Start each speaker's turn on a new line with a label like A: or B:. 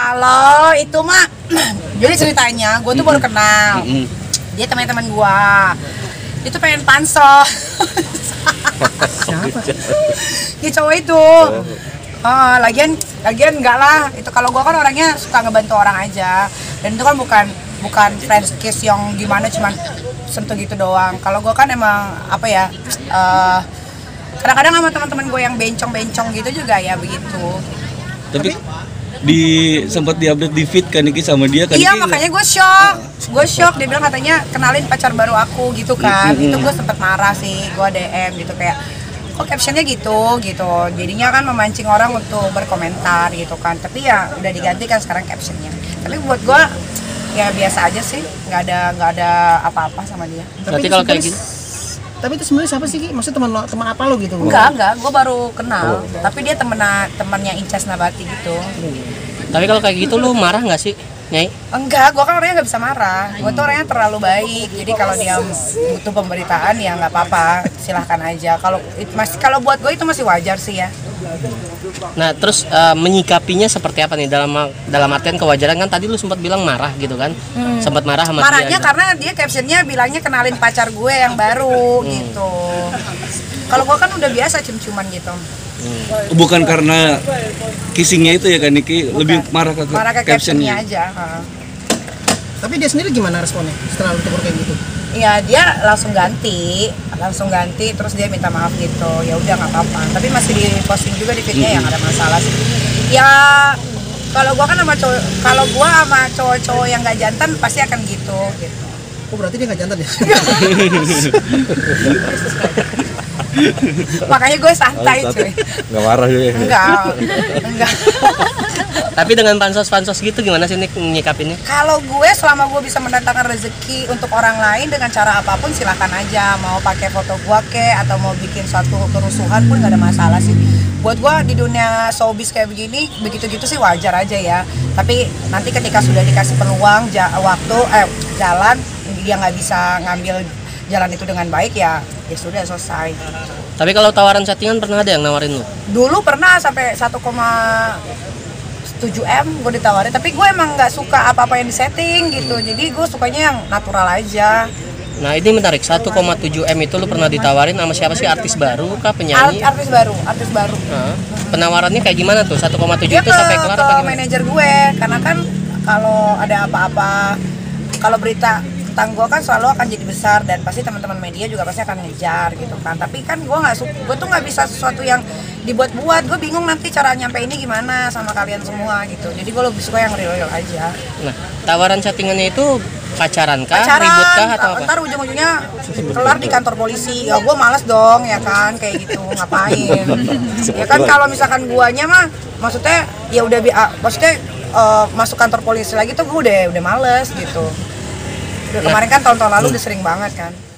A: Kalau itu mah, jadi ceritanya, gue tuh baru kenal. Dia teman-teman gue. Dia tuh pengen pansos.
B: Siapa?
A: Dia cowok itu. Lagian enggak lah. Itu kalau gue kan orangnya suka ngebantu orang aja. Dan itu kan bukan friends kiss yang gimana cuman sentuh gitu doang. Kalau gue kan emang apa ya? Kadang-kadang sama teman-teman gue yang bencong-bencong gitu juga ya begitu.
C: Tapi sempat diupdate di feed kan Niki sama dia kan.
A: Iya, makanya gue shock. Dia bilang katanya kenalin pacar baru aku gitu kan. Itu gue sempet marah sih, gue DM gitu kayak kok captionnya gitu. Jadinya kan memancing orang untuk berkomentar gitu kan. Tapi ya udah diganti kan sekarang captionnya. Tapi buat gue ya biasa aja sih, nggak ada apa-apa sama dia.
B: Tapi kalau kayak gitu. Tapi itu sebenarnya siapa sih Ki? Maksudnya teman apa lo gitu?
A: Enggak, gue baru kenal. Tapi dia temennya Incas Nabati gitu.
D: Tapi kalau kayak gitu lu marah nggak sih, Nyai?
A: Enggak, gue kan orangnya nggak bisa marah. Gue tuh orangnya terlalu baik. Jadi kalau dia butuh pemberitaan ya nggak apa-apa, silahkan aja. Kalau buat gue itu masih wajar sih ya.
D: Nah terus menyikapinya seperti apa nih dalam artian kewajaran kan tadi lu sempat bilang marah gitu kan? Sempat marah sama
A: marahnya
D: dia.
A: Karena dia captionnya bilangnya kenalin pacar gue yang baru gitu. Kalau gue kan udah biasa cium-ciuman gitu.
C: Bukan karena kissingnya itu ya kan Niki, lebih marah ke
A: captionnya aja.
B: Tapi dia sendiri gimana responnya setelah lu tegur kayak gitu?
A: Iya, dia langsung ganti terus dia minta maaf gitu. Ya udah nggak apa-apa. Tapi masih di posting juga di feednya yang ada masalah sih. Ya kalau gua sama cowok-cowok yang nggak jantan pasti akan gitu.
B: Oh berarti dia nggak jantan ya?
A: Makanya gue santai cuy.
C: Nggak marah juga ya?
A: Enggak.
D: Tapi dengan pansos gitu gimana sih Nik nyikapinnya?
A: Kalau gue selama gue bisa mendatangkan rezeki untuk orang lain dengan cara apapun silakan aja. Mau pakai foto gue atau mau bikin suatu kerusuhan pun nggak ada masalah sih. Buat gue di dunia showbiz kayak begini begitu-gitu sih wajar aja ya. Tapi nanti ketika sudah dikasih peluang jalan dia nggak bisa ngambil jalan itu dengan baik ya sudah selesai.
D: Tapi kalau tawaran settingan pernah ada yang nawarin lu?
A: Dulu pernah sampai 1,7 M gue ditawarin, tapi gue emang nggak suka apa-apa yang disetting gitu. Jadi gue sukanya yang natural aja.
D: Nah ini menarik, 1,7 M itu lu pernah ditawarin sama siapa sih? Artis baru kah? Penyanyi?
A: Artis baru.
D: Nah, penawarannya kayak gimana tuh? 1,7
A: dia
D: itu sampai kelar apa gimana?
A: Manajer gue, karena kan kalau ada apa-apa, kalau berita tentang gue kan selalu akan jadi besar dan pasti teman-teman media juga pasti akan ngejar gitu kan. Tapi kan gue tuh nggak bisa sesuatu yang dibuat-buat. Gue bingung nanti cara nyampe ini gimana sama kalian semua gitu. Jadi gue lebih suka yang real aja.
D: Nah, tawaran settingannya itu pacaran kah, ribut kah atau apa?
A: Ntar ujung-ujungnya kelar di kantor polisi. Ya gue males dong ya kan kayak gitu, ngapain? Ya kan kalau misalkan guanya mah maksudnya ya udah masuk kantor polisi lagi tuh gue udah males gitu. Kemarin kan tahun-tahun lalu udah sering banget kan.